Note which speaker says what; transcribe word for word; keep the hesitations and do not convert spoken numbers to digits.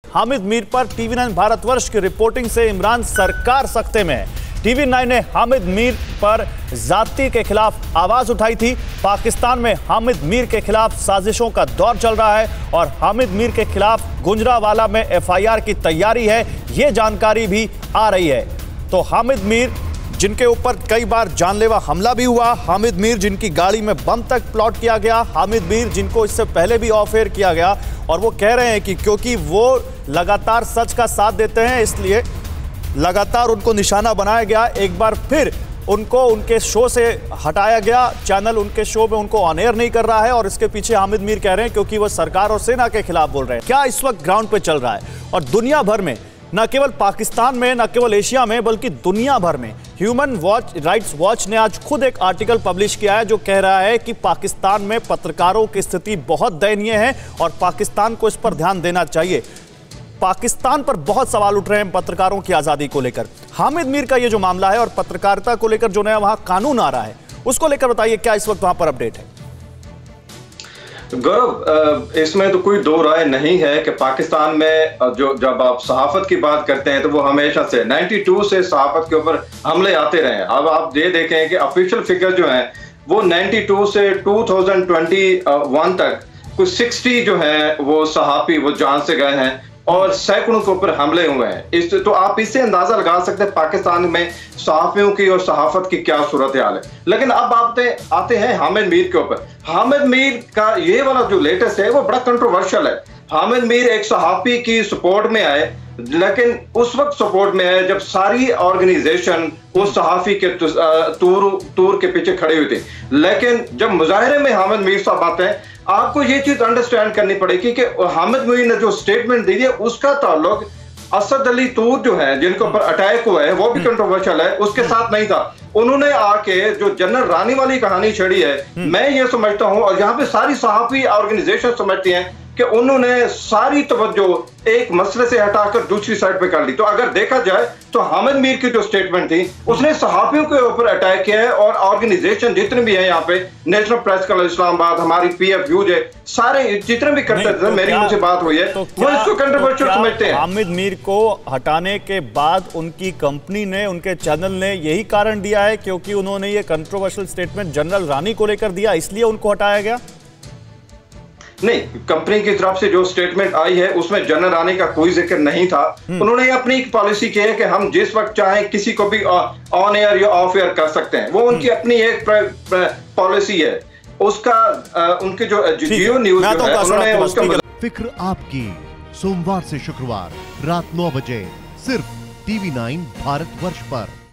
Speaker 1: हामिद मीर पर TV nine Bharatvarsh की reporting से इमरान सरकार सख्ते में है। टीवी नाइन ने हामिद मीर पर जाति के खिलाफ आवाज उठाई थी। पाकिस्तान में हामिद मीर के खिलाफ साजिशों का दौर चल रहा है और हामिद मीर के खिलाफ गुजरांवाला में एफ आई आर की तैयारी है, ये जानकारी भी आ रही है। तो हामिद मीर जिनके ऊपर कई बार जानलेवा हमला भी हुआ, हामिद मीर जिनकी गाड़ी में बम तक प्लॉट किया गया, हामिद मीर जिनको इससे पहले भी ऑफ एयर किया गया, और वो कह रहे हैं कि क्योंकि वो लगातार सच का साथ देते हैं इसलिए लगातार उनको निशाना बनाया गया। एक बार फिर उनको उनके शो से हटाया गया, चैनल उनके शो में उनको ऑन एयर नहीं कर रहा है और इसके पीछे हामिद मीर कह रहे हैं क्योंकि वो सरकार और सेना के खिलाफ बोल रहे हैं। क्या इस वक्त ग्राउंड पे चल रहा है? और दुनिया भर में, न केवल पाकिस्तान में, न केवल एशिया में, बल्कि दुनिया भर में ह्यूमन वॉच राइट्स वॉच ने आज खुद एक आर्टिकल पब्लिश किया है जो कह रहा है कि पाकिस्तान में पत्रकारों की स्थिति बहुत दयनीय है और पाकिस्तान को इस पर ध्यान देना चाहिए। पाकिस्तान पर बहुत सवाल उठ रहे हैं पत्रकारों की आजादी को लेकर। हामिद मीर का ये जो मामला है और पत्रकारिता को लेकर जो नया वहां कानून आ रहा है उसको लेकर बताइए, क्या इस वक्त वहां पर अपडेट है?
Speaker 2: गौरव, इसमें तो कोई दो राय नहीं है कि पाकिस्तान में जो जब आप सहाफत की बात करते हैं तो वो हमेशा से बानवे से सहाफत के ऊपर हमले आते रहे हैं। अब आप ये देखें कि ऑफिशियल फिगर जो है वो बानवे से दो हज़ार इक्कीस तक कुछ साठ जो है वो सहाफी वो जान से गए हैं और सैकड़ों के ऊपर हमले हुए हैं। इस तो आप इससे अंदाजा लगा सकते हैं पाकिस्तान में सहाफियों की और सहाफत की क्या सूरत हाल है। लेकिन अब आते आते हैं हामिद मीर के ऊपर। हामिद मीर का ये वाला जो लेटेस्ट है वो बड़ा कंट्रोवर्शियल है। हामिद मीर एक सहाफी की सपोर्ट में आए, लेकिन उस वक्त सपोर्ट में है जब सारी ऑर्गेनाइजेशन उस सहाफी के तूर तूर के पीछे खड़ी हुई थी। लेकिन जब मुजाहरे में हामिद मीर साहब आते हैं, आपको ये चीज अंडरस्टैंड करनी पड़ेगी कि हामिद मीर ने जो स्टेटमेंट दी है उसका ताल्लुक असद अली तूर जो है जिनके ऊपर अटैक हुआ है वो भी कंट्रोवर्शियल है, उसके साथ नहीं था। उन्होंने आके जो जनरल रानी वाली कहानी छेड़ी है, मैं ये समझता हूं और यहाँ पे सारी सहाफी ऑर्गेनाइजेशन समझती हैं कि उन्होंने सारी तवज्जो एक मसले से हटाकर दूसरी साइड पे कर ली। तो अगर देखा जाए तो हामिद मीर की जो स्टेटमेंट थी उसने सहाफियों के ऊपर अटैक किया है और ऑर्गेनाइजेशन जितने भी हैं यहाँ पे, नेशनल प्रेस क्लब इस्लामाबाद, हमारी पी एफ यू जे, सारे जितने भी करते थे, मेरी उनसे बात हुई है,
Speaker 1: तो
Speaker 2: वो इसको कंट्रोवर्शियल समझते हैं।
Speaker 1: हामिद मीर को हटाने के बाद उनकी कंपनी ने, उनके चैनल ने यही कारण दिया है क्योंकि उन्होंने ये कंट्रोवर्शियल स्टेटमेंट जनरल रानी को लेकर दिया, इसलिए उनको हटाया गया?
Speaker 2: नहीं, कंपनी की तरफ से जो स्टेटमेंट आई है उसमें जनरल रानी का कोई जिक्र नहीं था। उन्होंने अपनी एक पॉलिसी की है कि हम जिस वक्त चाहें किसी को भी ऑन एयर या ऑफ एयर कर सकते हैं, वो उनकी अपनी एक पॉलिसी है। उसका उनके जो जियो न्यूज जो है उन्होंने उसका
Speaker 3: फिक्र आपकी, सोमवार से शुक्रवार रात नौ बजे सिर्फ टीवी नाइन भारतवर्ष पर।